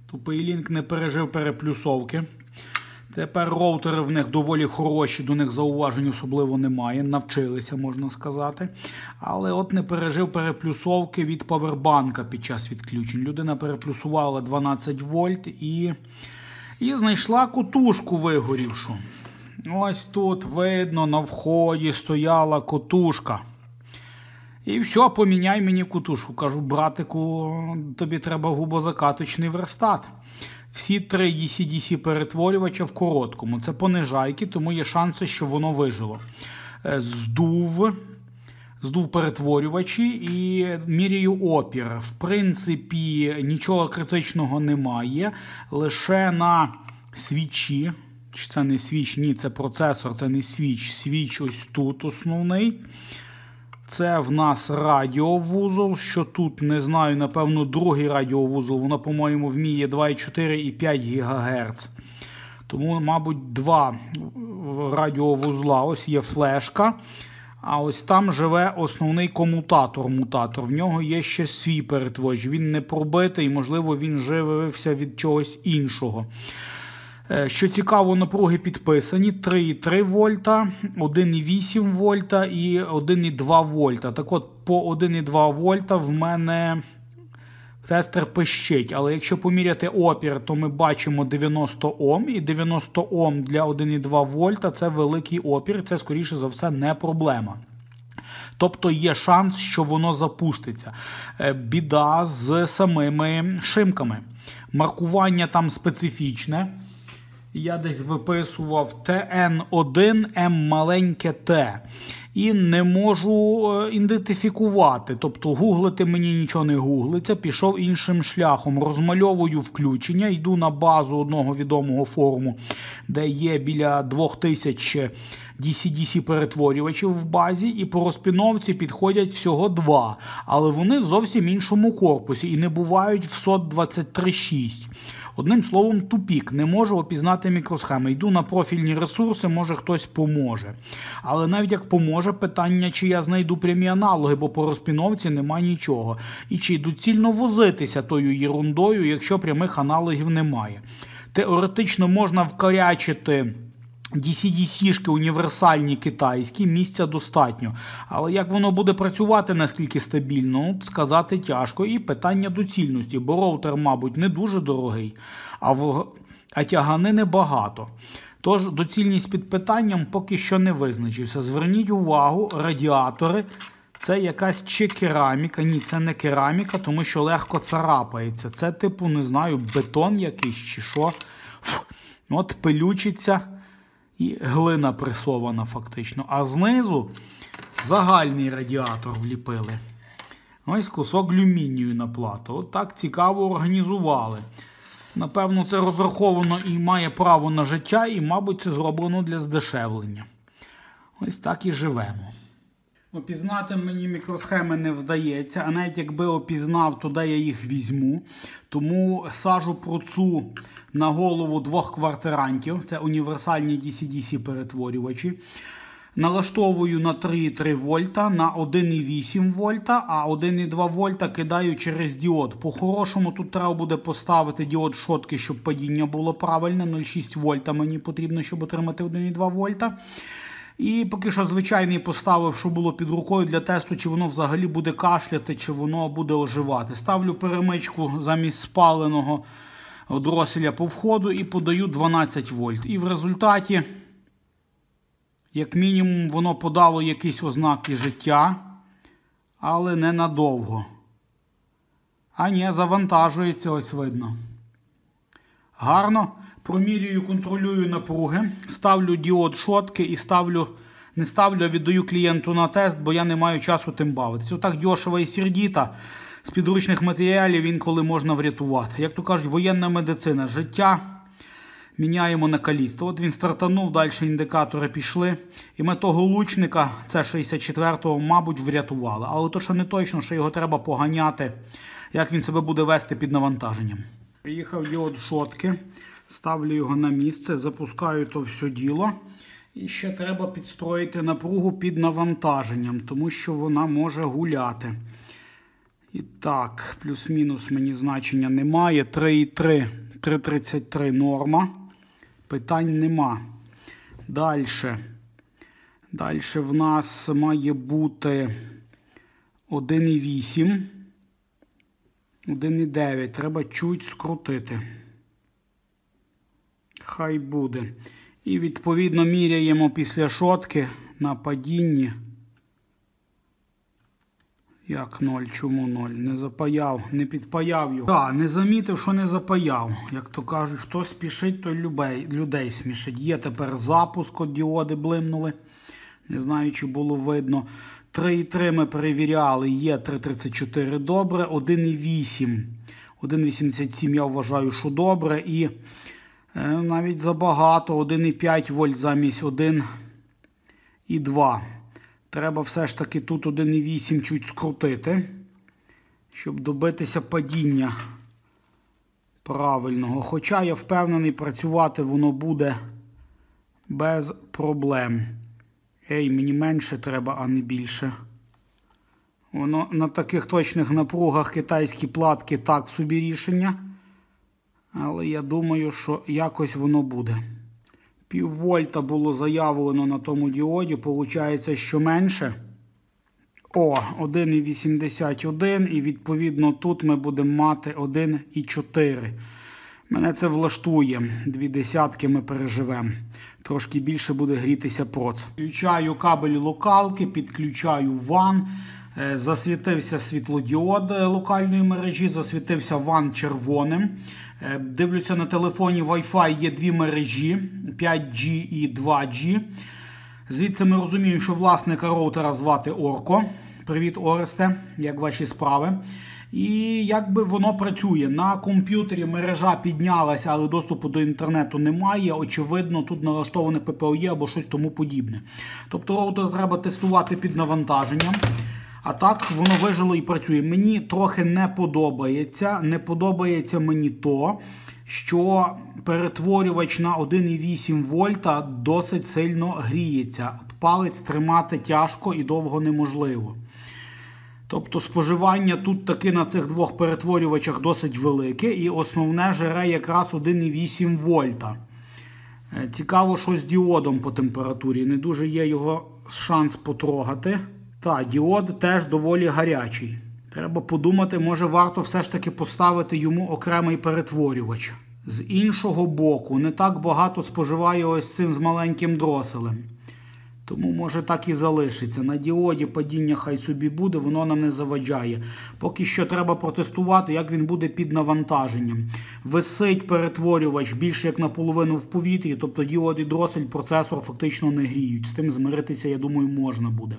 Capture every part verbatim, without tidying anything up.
Тупий не пережив переплюсовки. Тепер роутери в них доволі хороші, до них зауважень особливо немає. Навчилися, можна сказати. Але от не пережив переплюсовки від павербанка під час відключень. Людина переплюсувала дванадцять вольт і, і знайшла котушку вигорівшу. Ось тут видно, на вході стояла котушка. І все, поміняй мені котушку. Кажу, братику, тобі треба губозакаточний верстат. Всі три ді сі ді сі перетворювача в короткому. Це понижайки, тому є шанси, що воно вижило. Здув, здув перетворювачі і міряю опір. В принципі, нічого критичного немає. Лише на свічі. Чи це не свіч? Ні, це процесор, це не свіч. Свіч ось тут основний. Це в нас радіовузол, що тут, не знаю, напевно, другий радіовузол. Воно, по-моєму, вміє два і чотири і п'ять гігагерц. Тому, мабуть, два радіовузла. Ось є флешка, а ось там живе основний комутатор-мутатор. В нього є ще свій перетворювач. Він не пробитий, можливо, він живився від чогось іншого. Що цікаво, напруги підписані три і три вольта, один і вісім вольта і один і два вольта. Так от, по один і два вольта в мене тестер пищить. Але якщо поміряти опір, то ми бачимо дев'яносто Ом. І дев'яносто Ом для один і два вольта – це великий опір. Це, скоріше за все, не проблема. Тобто є шанс, що воно запуститься. Біда з самими шимками. Маркування там специфічне. Я десь виписував Т Н один М маленьке Т. І не можу ідентифікувати. Тобто гуглити мені нічого не гуглиться. Пішов іншим шляхом. Розмальовую включення. Йду на базу одного відомого форуму, де є біля двох тисяч ді сі ді сі перетворювачів в базі. І по розпіновці підходять всього два. Але вони в зовсім іншому корпусі. І не бувають в сот двадцять три шість. Одним словом, тупік. Не можу опізнати мікросхеми. Йду на профільні ресурси, може хтось поможе. Але навіть як поможе, питання, чи я знайду прямі аналоги, бо по розпіновці нема нічого. І чи доцільно возитися тою єрундою, якщо прямих аналогів немає. Теоретично можна вкорячити ді сі ді сі-шки універсальні китайські, місця достатньо. Але як воно буде працювати, наскільки стабільно, сказати тяжко. І питання доцільності, бо роутер, мабуть, не дуже дорогий, а, в... а тяганини багато. Тож доцільність під питанням поки що не визначився. Зверніть увагу, радіатори – це якась чи кераміка. Ні, це не кераміка, тому що легко царапається. Це типу, не знаю, бетон якийсь чи що. От пилючиться. І глина пресована фактично. А знизу загальний радіатор вліпили. Ось кусок алюмінію на плату. От так цікаво організували. Напевно, це розраховано і має право на життя, і, мабуть, це зроблено для здешевлення. Ось так і живемо. Опізнати мені мікросхеми не вдається, а навіть якби опізнав, то де я їх візьму. Тому сажу процу на голову двох квартирантів, це універсальні ді сі ді сі перетворювачі. Налаштовую на три і три вольта, на один і вісім вольта, а один і два вольта кидаю через діод. По-хорошому тут треба буде поставити діод шотки, щоб падіння було правильне. нуль цілих шість вольта мені потрібно, щоб отримати один і два вольта. І поки що звичайний поставив, що було під рукою для тесту, чи воно взагалі буде кашляти, чи воно буде оживати. Ставлю перемичку замість спаленого дроселя по входу і подаю дванадцять вольт. І в результаті, як мінімум, воно подало якісь ознаки життя, але ненадовго. А ні, завантажується, ось видно. Гарно. Промірюю, контролюю напруги, ставлю діод шотки і ставлю, не ставлю, а віддаю клієнту на тест, бо я не маю часу тим бавитися. Отак дешево і сердіто, з підручних матеріалів інколи можна врятувати. Як то кажуть, воєнна медицина. Життя міняємо на каліцтво. От він стартанув, далі індикатори пішли. І ми того лучника, це шістдесят четвертого, мабуть, врятували. Але то, що не точно, що його треба поганяти, як він себе буде вести під навантаженням. Приїхав діод шотки. Ставлю його на місце, запускаю то все діло. І ще треба підстроїти напругу під навантаженням, тому що вона може гуляти. І так, плюс-мінус мені значення немає. три і три, три тридцять три норма. Питань нема. Далі. Далі в нас має бути один і вісім. один і дев'ять. Треба чуть скрутити. Хай буде. І відповідно міряємо після шотки на падінні. Як ноль? Чому ноль? Не запаяв, не підпаяв його. Так, не замітив, що не запаяв. Як то кажуть, хто спішить, той людей, людей смішить. Є тепер запуск, от діоди блимнули. Не знаю, чи було видно. три і три ми перевіряли, є три тридцять чотири добре, один і вісім. один вісімдесят сім я вважаю, що добре. І е, навіть забагато, один і п'ять вольт замість один і два. Треба все ж таки тут один і вісім чуть скрутити, щоб добитися падіння правильного. Хоча я впевнений, працювати воно буде без проблем. Ей, мені менше треба, а не більше. Воно на таких точних напругах китайські платки так собі рішення. Але я думаю, що якось воно буде. Пів вольта було заявлено на тому діоді, виходить, що менше. О, один і вісімдесят один, і відповідно тут ми будемо мати один і чотири. Мене це влаштує. Дві десятки ми переживемо. Трошки більше буде грітися проц. Включаю кабель локалки, підключаю ван. Засвітився світлодіод локальної мережі, засвітився ван червоним. Дивлюся на телефоні Wi-Fi, є дві мережі, п'ять джі і два джі. Звідси ми розуміємо, що власника роутера звати Орко. Привіт, Оресте, як ваші справи? І якби воно працює. На комп'ютері мережа піднялася, але доступу до інтернету немає. Очевидно, тут налаштоване пе пе о є або щось тому подібне. Тобто роутер треба тестувати під навантаженням. А так воно вижило і працює. Мені трохи не подобається. Не подобається мені то, що перетворювач на один і вісім вольта досить сильно гріється. Палець тримати тяжко і довго неможливо. Тобто споживання тут таки на цих двох перетворювачах досить велике. І основне жере якраз один і вісім вольта. Цікаво, що з діодом по температурі. Не дуже є його шанс потрогати. Та, діод теж доволі гарячий. Треба подумати, може варто все ж таки поставити йому окремий перетворювач. З іншого боку, не так багато споживає ось цим з маленьким дроселем. Тому може так і залишиться. На діоді падіння хай собі буде, воно нам не заваджає. Поки що треба протестувати, як він буде під навантаженням. Висить перетворювач більше як наполовину в повітрі, тобто діод і дросель процесор фактично не гріють. З тим змиритися, я думаю, можна буде.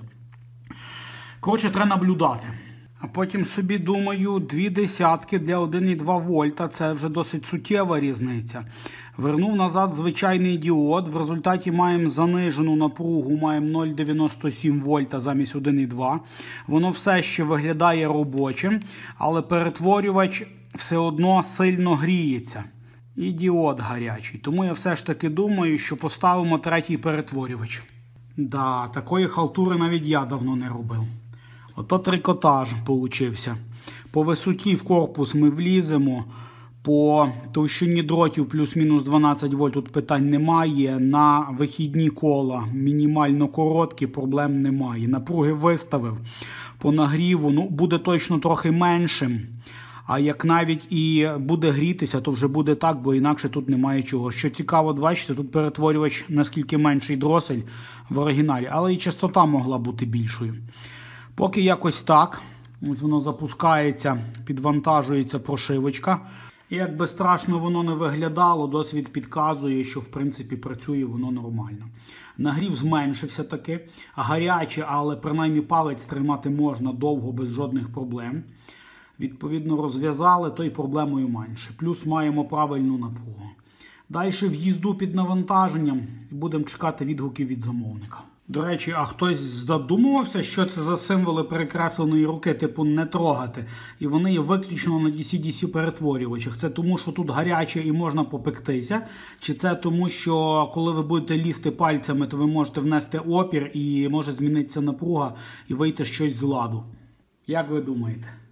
Коротше, треба наблюдати. А потім собі думаю, дві десятки для один і два вольта, це вже досить суттєва різниця. Вернув назад звичайний діод, в результаті маємо занижену напругу, маємо нуль дев'яносто сім вольта замість один і два. Воно все ще виглядає робочим, але перетворювач все одно сильно гріється. І діод гарячий. Тому я все ж таки думаю, що поставимо третій перетворювач. Да, такої халтури навіть я давно не робив. Ото трикотаж получився. По висоті в корпус ми вліземо, по товщині дротів плюс-мінус дванадцять вольт тут питань немає. На вихідні кола мінімально короткі, проблем немає. Напруги виставив. По нагріву ну, буде точно трохи меншим. А як навіть і буде грітися, то вже буде так, бо інакше тут немає чого. Що цікаво, бачите, тут перетворювач наскільки менший дросель в оригіналі, але і частота могла бути більшою. Поки якось так. Ось воно запускається, підвантажується прошивочка. І як би страшно воно не виглядало, досвід підказує, що в принципі працює воно нормально. Нагрів зменшився таки. Гаряче, але принаймні палець тримати можна довго, без жодних проблем. Відповідно розв'язали, то й проблемою менше. Плюс маємо правильну напругу. Далі в'їзду під навантаженням і будемо чекати відгуків від замовника. До речі, а хтось задумувався, що це за символи перекресленої руки, типу не трогати. І вони є виключно на ді сі ді сі перетворювачах. Це тому, що тут гаряче і можна попектися? Чи це тому, що коли ви будете лізти пальцями, то ви можете внести опір і може змінитися напруга і вийти щось з ладу? Як ви думаєте?